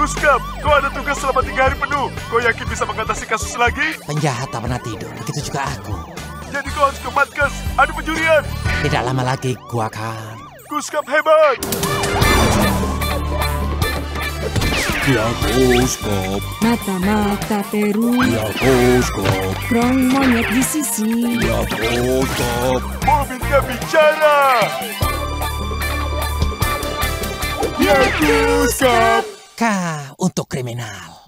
Guskap, kau ada tugas selama 3 hari penuh. Kau yakin bisa mengatasi kasus lagi? Penjahat tak pernah tidur, begitu juga aku. Jadi kau harus ke markas, ada pencurian. Tidak lama lagi gua akan... Guskap hebat. Ya Guskap. Mata-mata Peru. Ya Guskap. Krong monyet di sisi. Ya Guskap. Mobilnya bicara. Ya Guskap. K untuk kriminal.